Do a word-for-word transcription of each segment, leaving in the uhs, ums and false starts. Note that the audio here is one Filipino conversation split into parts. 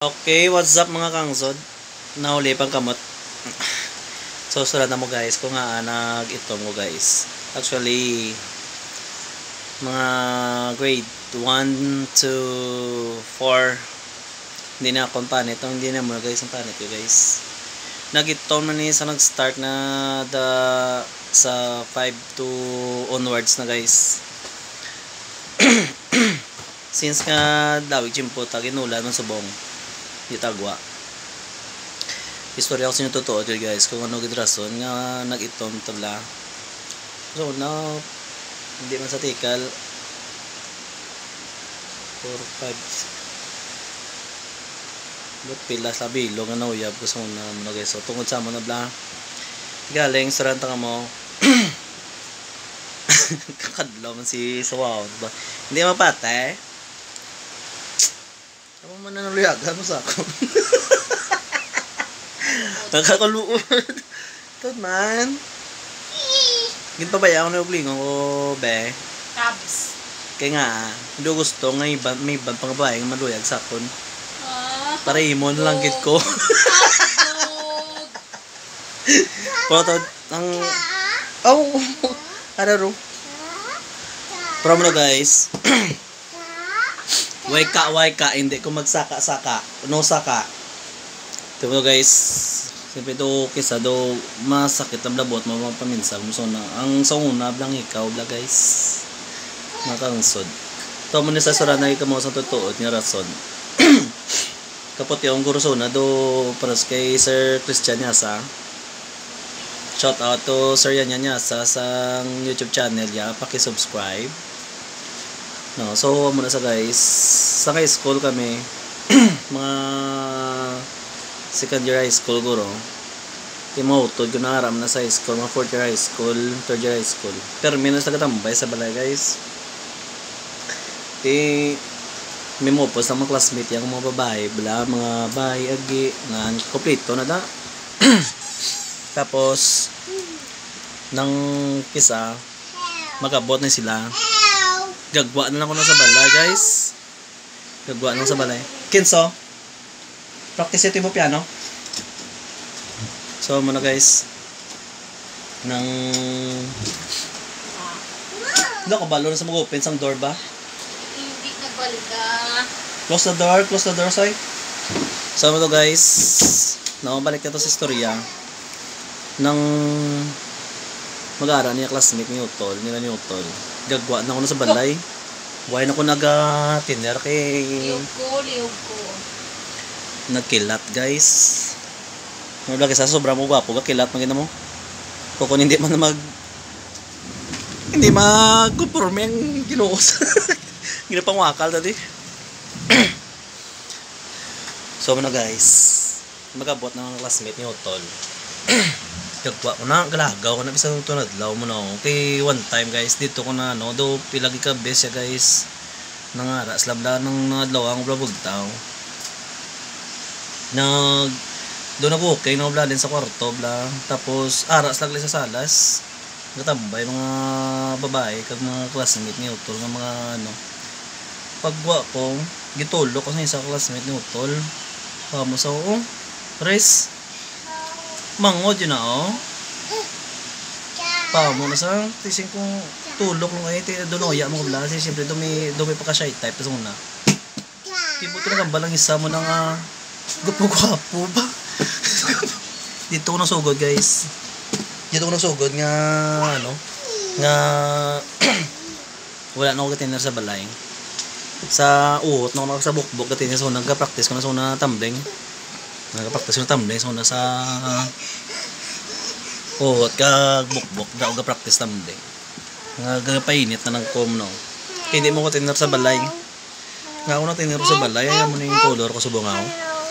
Okay, what's up mga kangsod? Nahuli pang kamot. So, sulat na mo guys kung nga nag-itom mo guys. Actually, mga grade one to four hindi na akong panit. Itong hindi na mo guys ang panit yun guys. Nag-itom na niya sa nag-start na the, sa five to onwards na guys. Since nga dawig chimpo taginulan man subong itagwa. Istorya ko sa inyo totoo dyan guys kung ano gid rason nga nag-itom tabla. So now hindi man sa tikal four five but pila sa bilog nga nauyab ko sa una mo guys. So tungod sa mo na bla galing sa ranta ka mo kakadlaw man si Suwaw ba hindi mapatay ako man na naluyagan mo sa ako. Nakakaluod. Tad man. Ginpabaya ako na ublingon ko, be. Cabs. Kaya nga, hindi ko gusto nga iba, may ibang pang babae nga maluyag sa akon. Ah, para imon lang gid ko. Pero to, ang... Oh! Araro. Pero mo na guys. Way ka, way ka, hindi ko magsaka-saka. No saka. Diba guys, siyempre do kisa do masakit ang labot, mapaminsan mo so na. Ang sa una, blang ikaw, bla guys. Makangsod. Ito mo na sa suranay ka mo sa totoo, niya rason. Kapot yung guruso na do paras kay Sir Christian Yasa. Shout out to Sir Yan Yasa sa YouTube channel ya, paki-subscribe. No, so muna sa guys, sa high school kami, mga second year high school guro. Timotod ko na aram na sa high school, mga fourth year high school, third year high school. Pero minus nagatambay sa balay guys. Eh, may mo po sa mga classmate yung mga babae, bla, mga bahay, agi, nga, kompleto na da. Tapos, nang kisa, magabot na sila. Gagwa na lang ko na sa balay, guys. Gagwa na lang sa balay. Kinso, practice ito mo piano. So, muna guys. Nang... Hindi ko balo na sa mag-open sa door ba? Hindi nagbalda. Close the door, close the door, say. So, muna guys. Nakabalik na ito sa istorya. Nang... mag-aara niya classmate ni Utol, nila ni Utol. Gagwa na ako na sa balay. Why na ako nag-tiner kay... Liyog ko, liyog ko. Nagkilat guys. Naglagay sa sobrang mo gwapo, kakilat maganda mo. Kung hindi man na mag... Hindi mag-conforme ang ginuos. Hindi na pangwakal dati. So ano guys, mag-abot ng classmate ni Utol. Gagwa ko na, galagaw ko na bisang tunad law mo na ako. Okay, one time guys, dito ko na ano, do pilagi ka best ya guys. Nangara, slabla ng nadlaw ang blabugtaw. Nag, do nag-okay, nabla din sa kwarto, bla. Tapos, aras lagli sa salas. Natambay, mga babae, kag mga classmate ni Utol, ng mga ano. Pagwa ko, gitulo ko sa isang classmate ni Utol. Vamos ako, oh, res. Mangod yun na oh. Pa mo na sa tising kong tulok nung ay donoya mo bla kasi siyempre dumi dumi pa ka shy type tapos una. Tipo to na gambalang isa mo nang uh, gupo-guapo ba. Dito ko na sugod guys. Dito ko na sugod nga ano nga wala na ako katiner sa balay. Sa uot na ako sa bukbok katiner so nagka-practice ko na so na tumbling. Nagka-practice yung tumbling so na sa oh, at kag-bukbok daw ga-practice tumbling. Nga-painit na ng com no. Kaya hindi mo ko tinir sa balay. Nga ako na tinir sa balay, ayaw mo na yung color ko sa bungaw.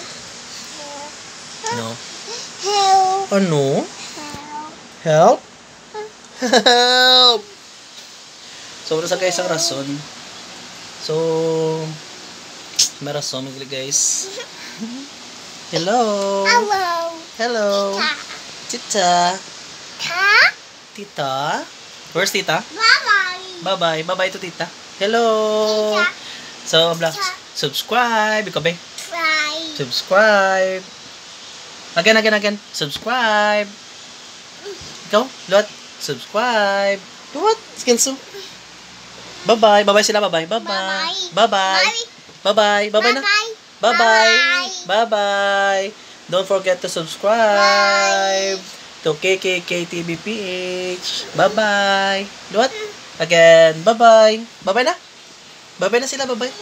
No? Ano? Help? Help! So, wala sa guys ang rason. So, may rason magli guys. Hello. Hello. Hello. Tita. Tita. Tita. Where's Tita? Bye-bye. Bye-bye. Bye-bye to Tita. Hello. Tita. So, bla. Subscribe. Ikaw ba? Try. Subscribe. Again, again, again. Subscribe. Ikaw, Luat. Subscribe. Luat. Skinso. Bye-bye. Bye-bye sila. Bye-bye. Bye-bye. Bye-bye. Bye-bye. Bye-bye na. Bye-bye. Bye-bye. Don't forget to subscribe to K K K T V P H. Bye-bye. Luat. Again. Bye-bye. Bye-bye na. Bye-bye na sila. Bye-bye.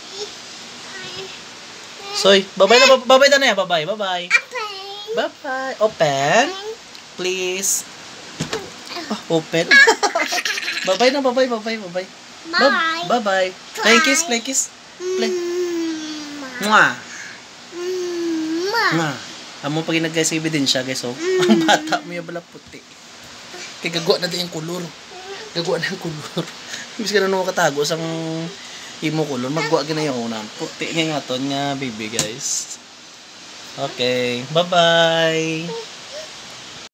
Soy, bye-bye na. Bye-bye na na yan. Bye-bye. Bye-bye. Bye-bye. Open. Please. Oh, open. Bye-bye na. Bye-bye. Bye-bye. Bye-bye. Bye. Bye-bye. Play kiss. Play kiss. Play. Mwah. Mwah. Amo pag nag-guys sa ebidensya guys, oh. Ang bata mo yung bala puti. Kaya gagawa na din yung kulor. Gagawa na yung kulor. Ibig ka na naman katago sa imo kulor. Maggawa ka na yung unang. Puti nga nga to nga baby guys. Okay. Bye-bye.